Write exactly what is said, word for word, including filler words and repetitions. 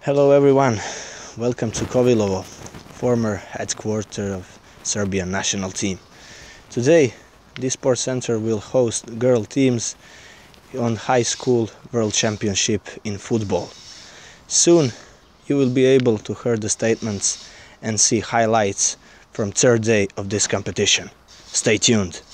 Hello everyone, welcome to Kovilovo, former headquarters of Serbian national team. Today, this sports center will host girl teams on high school world championship in football. Soon, you will be able to hear the statements and see highlights from third day of this competition. Stay tuned.